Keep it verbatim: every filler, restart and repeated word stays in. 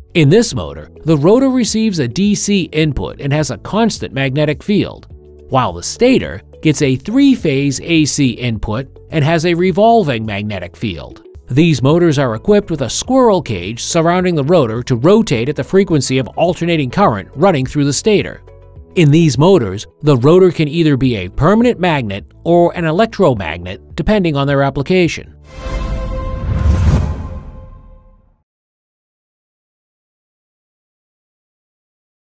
In this motor, the rotor receives a D C input and has a constant magnetic field, while the stator gets a three-phase A C input and has a revolving magnetic field. These motors are equipped with a squirrel cage surrounding the rotor to rotate at the frequency of alternating current running through the stator. In these motors, the rotor can either be a permanent magnet or an electromagnet depending on their application.